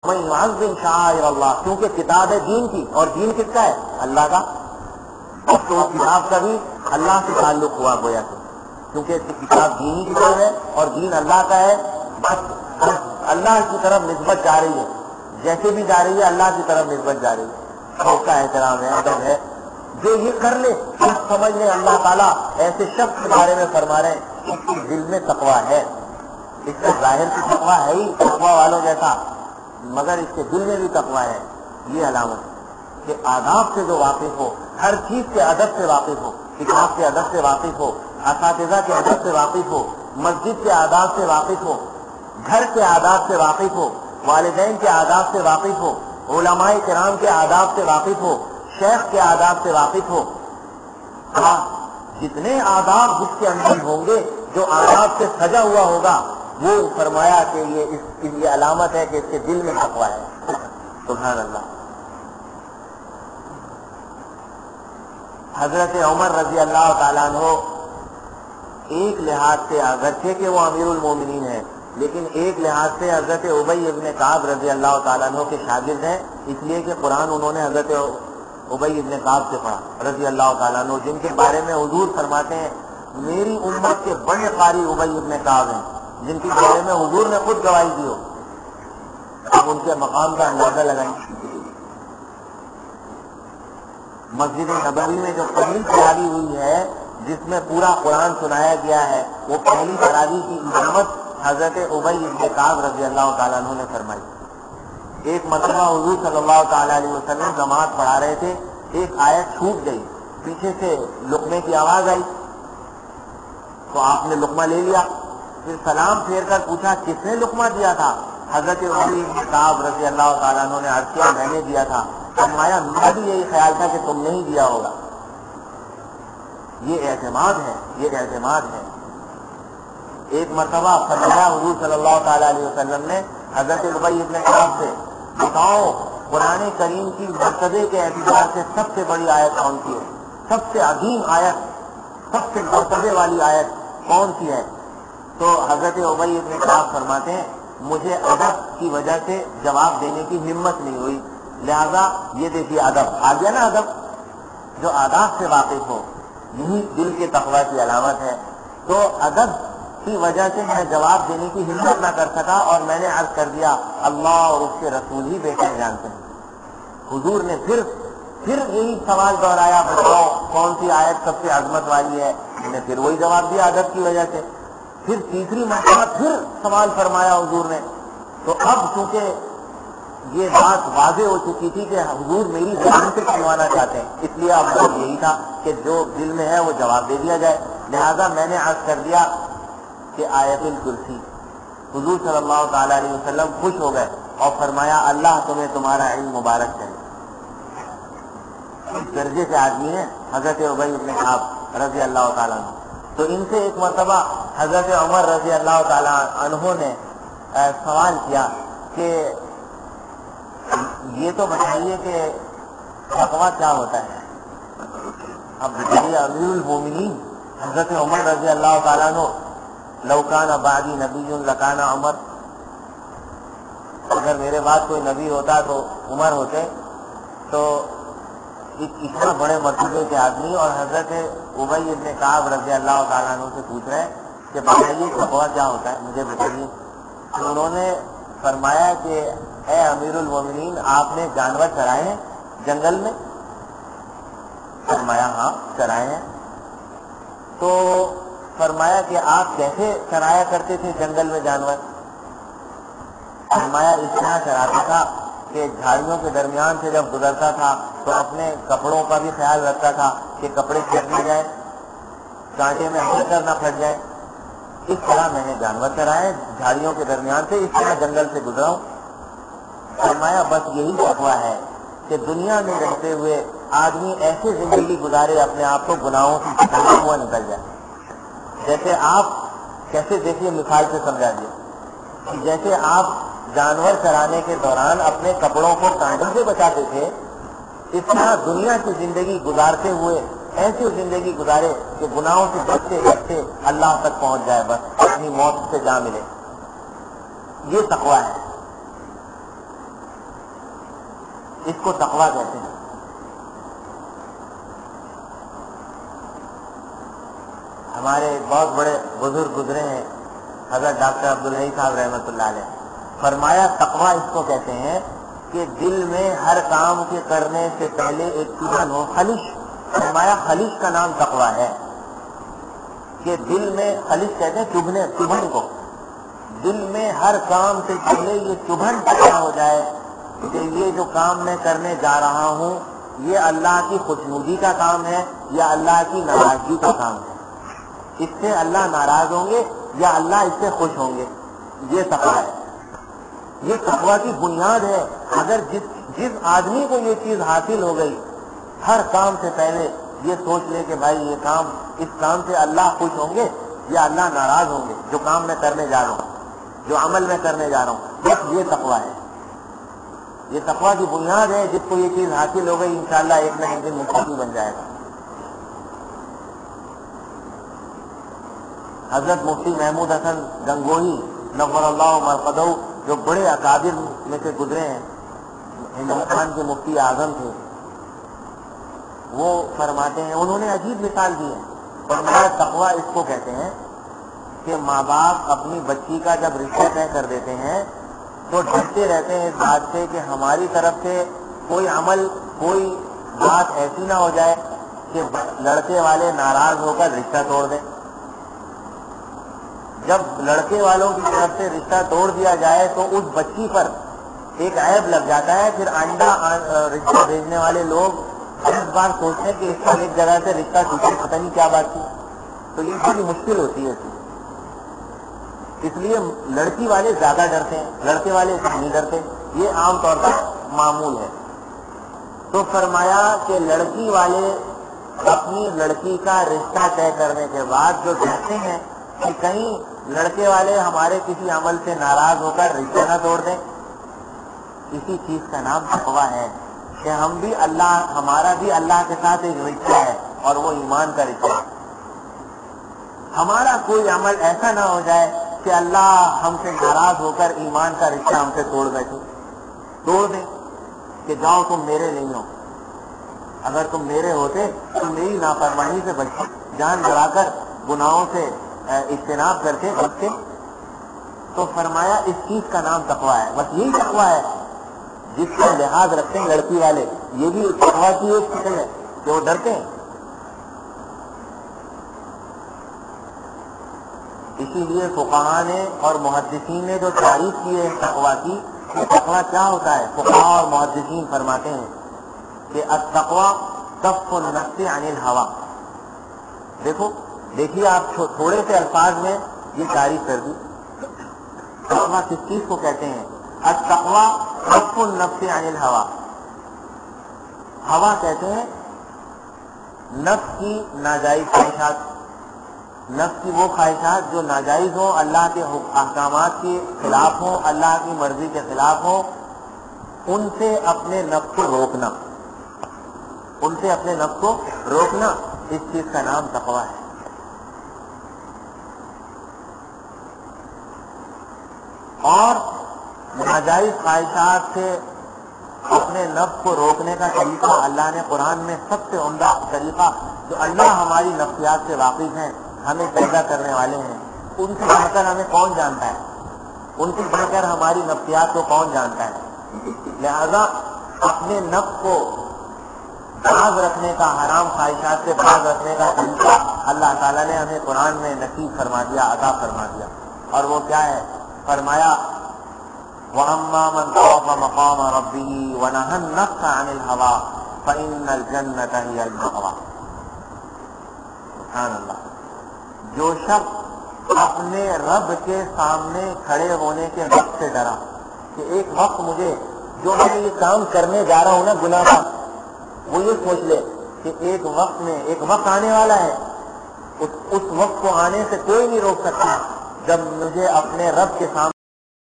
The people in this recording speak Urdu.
من يعظم شعائر اللہ، کیونکہ کتاب ہے دین کی، اور دین کس کا ہے؟ اللہ کا. اب تو اس کتاب کا بھی اللہ سے تعلق ہوا گویا کہ، کیونکہ کتاب دینی کتاب ہے اور دین اللہ کا ہے. بس اللہ کی طرف نسبت جا رہی ہے، جیسے بھی جا رہی ہے اللہ کی طرف نسبت جا رہی ہے. اس کا احترام ہے، ادب ہے. جو یہ کر لے سمجھ لے اللہ تعالیٰ ایسے شخص کے بارے میں فرما رہے ہیں اس کے دل میں تقویٰ ہے. اس کا ظاہر کی تقویٰ ہے ہی تقویٰ والوں جیسا، مگر اس کے دل میں بھی تقویٰ ہے. یہ علامت کہ آداب سے جو واقف ہو، ہر چیز کے ادب سے واقف ہو، کتاب کے ادب سے واقف ہو، اساتذہ کے ادب سے واقف ہو، مسجد کے آداب سے واقف ہو، گھر کے آداب سے واقف ہو، والدین کے آداب سے واقف ہو، علماء کرام کے آداب سے واقف ہو، شیخ کے آداب سے واقف ہو. جتنے آداب جس کے اندر ہوں گے، جو آداب سے سجا ہوا ہوگا، وہ فرمایا کہ یہ علامت ہے کہ اس کے دل میں تقویٰ ہے. سبحان اللہ. حضرت عمر رضی اللہ تعالیٰ عنہ ایک لحاظ سے، اگرچہ کہ وہ امیر المومنین ہیں، لیکن ایک لحاظ سے حضرت ابی ابن کعب رضی اللہ تعالیٰ عنہ کے شاگرد ہیں، اس لیے کہ قرآن انہوں نے حضرت ابی ابن کعب سے پڑھا رضی اللہ تعالیٰ عنہ، جن کے بارے میں حضور فرماتے ہیں میری امت کے بڑے قاری ابی ابن کعب ہیں، جن کے بارے میں حضور نے خود گواہی دی ہو. اب ان کے مقام کا اندازہ لگائیں. مسجد نبوی میں جو پہلی تراویح ہوئی ہے جس میں پورا قرآن سنایا گیا ہے، وہ پہلی تراویح کی امامت حضرت ابی ابن کعب رضی اللہ تعالیٰ عنہ نے فرمائی. ایک مرتبہ حضور صلی اللہ تعالیٰ علیہ وسلم نماز پڑھا رہے تھے، ایک آیت چھوٹ گئی، پیچھے سے لقمے کی آواز آئی تو آپ نے لقمہ لے لیا. پھر سلام پھیر کر پوچھا کس نے لقمہ دیا تھا؟ حضرت ابی ابن کعب رضی اللہ تعالیٰ عنہ نے عرض کیا میں نے دیا تھا. فرمایا میرا بھی یہی خیال تھا کہ تم نے ہی دیا ہوگا. یہ اعتماد ہے، یہ اعتماد ہے. ایک مرتبہ فرمایا حضور صلی اللہ تعالیٰ علیہ وسلم نے حضرت ابی ابن کعب سے بتاؤ قرآن کریم کی مرتبے کے اعتبار سے سب سے بڑی آیت کون سی ہے؟ سب سے عظیم آیت، سب سے مرتبے والی آیت کون سی ہے؟ تو حضرت ابی ابن کعب فرماتے ہیں مجھے ادب کی وجہ سے جواب دینے کی ہمت نہیں ہوئی، لہذا یہ دیکھیے ادب آ گیا نا. ادب جو آداب سے واقف ہو یہی دل کے تقویٰ کی علامت ہے. تو ادب کی وجہ سے میں جواب دینے کی ہمت نہ کر سکا اور میں نے عرض کر دیا اللہ اور اس کے رسول ہی بہتر جانتے ہیں. حضور نے پھر یہی سوال دہرایا بتاؤ کون سی آیت سب سے عظمت والی ہے؟ میں نے پھر وہی جواب دیا ادب کی وجہ سے. پھر تیسری مرتبہ پھر سوال فرمایا حضور نے. تو اب چونکہ یہ بات واضح ہو چکی تھی کہ حضور میری زبان سے کھلوانا چاہتے ہیں، اس لیے اب یہی تھا کہ جو دل میں ہے وہ جواب دے دیا جائے. لہذا میں نے عرض کر دیا کہ آیت الکرسی. حضور صلی اللہ تعالیٰ علیہ وسلم خوش ہو گئے اور فرمایا اللہ تمہیں تمہارا علم مبارک کرے. اس درجے سے آدمی ہے حضرت ابی ابن کعب رضی اللہ تعالیٰ عنہ. تو ان سے ایک مرتبہ حضرت عمر رضی اللہ تعالیٰ عنہ نے سوال کیا کہ یہ تو بتائیے کہ تقویٰ کیا ہوتا ہے؟ اب بتائیے امیر المومنین حضرت عمر رضی اللہ تعالیٰ عنہ لو کان بعدی نبی لکان عمر، اگر میرے بعد کوئی نبی ہوتا تو عمر ہوتے. تو اتنا بڑے مرتبے کے آدمی اور حضرت ابی ابن کعب رضی اللہ تعالیٰ عنہ سے پوچھ رہے ہیں کہ بتائیے تقویٰ کیا ہوتا ہے، مجھے بتائیے. تو انہوں نے فرمایا کہ اے امیر المومنین آپ نے جانور چرائے ہیں جنگل میں؟ فرمایا ہاں چرائے ہیں. تو فرمایا کہ آپ کیسے چرایا کرتے تھے جنگل میں جانور؟ فرمایا اس طرح چراتا تھا کہ جھاڑیوں کے درمیان سے جب گزرتا تھا تو اپنے کپڑوں کا بھی خیال رکھتا تھا کہ کپڑے چھٹ نہ جائیں، کانٹے میں ہنسر نہ پھٹ جائیں. اس طرح میں نے جانور چرائے جھاڑیوں کے درمیان سے، اس طرح جنگل سے گزرا ہوں. فرمایا بس یہی تقویٰ ہے کہ دنیا میں رہتے ہوئے آدمی ایسے زندگی گزارے اپنے آپ کو گناہوں سے چھٹا ہوا نکل جائے. جیسے آپ کیسے دیکھیے مثال سے سمجھا دیا، جیسے آپ جانور چرانے کے دوران اپنے کپڑوں کو کانٹوں سے بچاتے تھے، اس طرح دنیا کی زندگی گزارتے ہوئے ایسی زندگی گزارے کہ گناہوں سے بچتے بچتے اللہ تک پہنچ جائے، بس اپنی موت سے جا ملے. یہ تقویٰ ہے. اس کو تقویٰ کہتے ہیں۔ ہمارے بہت بڑے بزرگ گزرے ہیں، حضرت ڈاکٹر عبدالحی صاحب رحمۃ اللہ علیہ، فرمایا تقویٰ اس کو کہتے ہیں کہ دل میں ہر کام کے کرنے سے پہلے ایک چبھن ہو، خلش، فرمایا خلش کا نام تقویٰ ہے، کہ دل میں، خلش کہتے ہیں چبھن کو، دل میں ہر کام سے پہلے یہ چبھن پیدا ہو جائے کہ یہ جو کام میں کرنے جا رہا ہوں یہ اللہ کی خوشنودی کا کام ہے یا اللہ کی ناراضگی کا کام ہے، اس سے اللہ ناراض ہوں گے یا اللہ اس سے خوش ہوں گے، یہ تقویٰ ہے، یہ تقویٰ کی بنیاد ہے۔ اگر جس آدمی کو یہ چیز حاصل ہو گئی، ہر کام سے پہلے یہ سوچ لے کہ بھائی یہ کام، اس کام سے اللہ خوش ہوں گے یا اللہ ناراض ہوں گے، جو کام میں کرنے جا رہا ہوں، جو عمل میں کرنے جا رہا ہوں، بس یہ تقویٰ ہے، یہ تقویٰ کی بنیاد ہے۔ جس کو یہ چیز حاصل ہو گئی انشاءاللہ ایک نہ ایک دن متقی بن جائے گا۔ حضرت مفتی محمود حسن گنگوہی نور اللہ مرقدہ، جو بڑے اکابر میں سے گزرے ہیں، ہندوستان کے مفتی اعظم تھے، وہ فرماتے ہیں، انہوں نے عجیب مثال دی ہے، فرمایا تقویٰ اس کو کہتے ہیں کہ ماں باپ اپنی بچی کا جب رشتہ طے کر دیتے ہیں تو ڈرتے رہتے ہیں اس بات سے کہ ہماری طرف سے کوئی عمل، کوئی بات ایسی نہ ہو جائے کہ لڑکے والے ناراض ہو کر رشتہ توڑ دیں۔ جب لڑکے والوں کی طرف سے رشتہ توڑ دیا جائے تو اس بچی پر ایک عیب لگ جاتا ہے، پھر آئندہ رشتہ بھیجنے والے لوگ اس بار سوچتے ہیں کہ اس کا ایک جگہ سے رشتہ ٹوٹے، پتہ نہیں کیا بات تھی، تو یہ بڑی مشکل ہوتی ہے، اس لیے لڑکی والے زیادہ ڈرتے ہیں، لڑکے والے نہیں ڈرتے، یہ عام طور پر معمول ہے۔ تو فرمایا کہ لڑکی والے اپنی لڑکی کا رشتہ طے کرنے کے بعد جو ڈرتے ہیں کہ کہیں لڑکے والے ہمارے کسی عمل سے ناراض ہو کر رشتہ نہ توڑ دیں، اسی چیز کا نام تقویٰ ہے کہ ہم بھی ہمارا بھی اللہ کے ساتھ ایک رشتہ ہے اور وہ ایمان کا رشتہ ہے۔ ہمارا کوئی عمل ایسا نہ ہو جائے کہ اللہ ہم سے ناراض ہو کر ایمان کا رشتہ ہم سے توڑ دیں کہ جاؤ تم میرے نہیں ہو، اگر تم میرے ہوتے تو میری نافرمانی سے بچتے، جان لڑا کر گناہوں سے اجتناب کرتے بچتے۔ تو فرمایا اس چیز کا نام تقویٰ ہے، بس یہی تقویٰ ہے جس کا لحاظ رکھتے ہیں لڑکی والے، یہ بھی تقویٰ کی ایک شکل ہے کہ وہ ڈرتے ہیں۔ اسی لیے فقہاء نے اور محدثین نے جو تعریف کی ہے تقویٰ کی، تقویٰ کیا ہوتا ہے، فقہاء اور محدثین فرماتے ہیں کہ التقویٰ کف النفس عن الہویٰ۔ دیکھیے آپ تھوڑے سے الفاظ میں یہ تعریف کر دی، تقویٰ کس چیز کو کہتے ہیں؟ التقویٰ کف النفس عن الہویٰ، ہوا کہتے ہیں نفس کی ناجائز خواہشات، نفس کی وہ خواہشات جو ناجائز ہوں، اللہ کے احکامات کے خلاف ہوں، اللہ کی مرضی کے خلاف ہوں، ان سے اپنے نفس کو روکنا، ان سے اپنے نفس کو روکنا، اس چیز کا نام تقویٰ ہے۔ اور ناجائز خواہشات سے اپنے نفس کو روکنے کا طریقہ اللہ نے قرآن میں سب سے عمدہ طریقہ، جو اللہ ہماری نفسیات سے واقف ہیں، ہمیں پیدا کرنے والے ہیں، ان سے بڑھ کر ہمیں کون جانتا ہے، ان سے بڑھ کر ہماری نفسیات کو کون جانتا ہے، لہذا اپنے نفس کو باز رکھنے کا، حرام خواہشات سے باز رکھنے کا طریقہ اللہ تعالیٰ نے ہمیں قرآن میں نصیب فرما دیا، عطا فرما دیا، اور وہ کیا ہے؟ فرمایا وَأَمَّا مَنْ خَافَ مَقَامَ رَبِّهِ وَنَهَى النَّفْسَ عَنِ الْهَوَىٰ فَإِنَّ الْجَنَّةَ هِيَ الْمَأْوَىٰ۔ سبحان اللہ، جو شخص اپنے رب کے سامنے کھڑے ہونے کے وقت سے ڈرا کہ ایک وقت مجھے، جو میں یہ کام کرنے جا رہا ہوں نا گناہ کا، وہ یہ سوچ لے کہ ایک وقت آنے والا ہے، اس وقت کو آنے سے کوئی نہیں روک سکتا جب مجھے اپنے رب کے سامنے